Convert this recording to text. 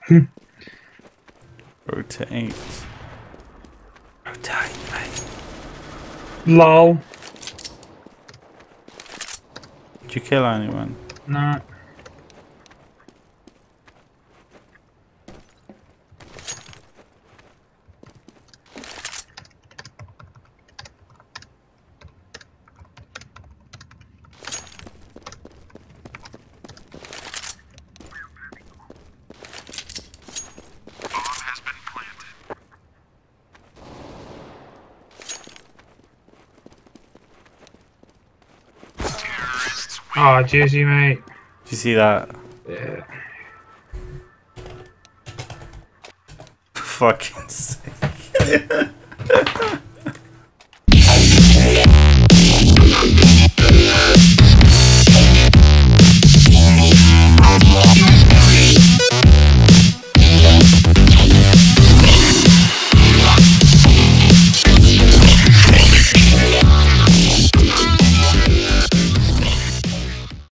Rotate. Rotate, mate. Lol. Did you kill anyone? No. Oh, juicy, mate. Did you see that? Yeah. Fucking sick.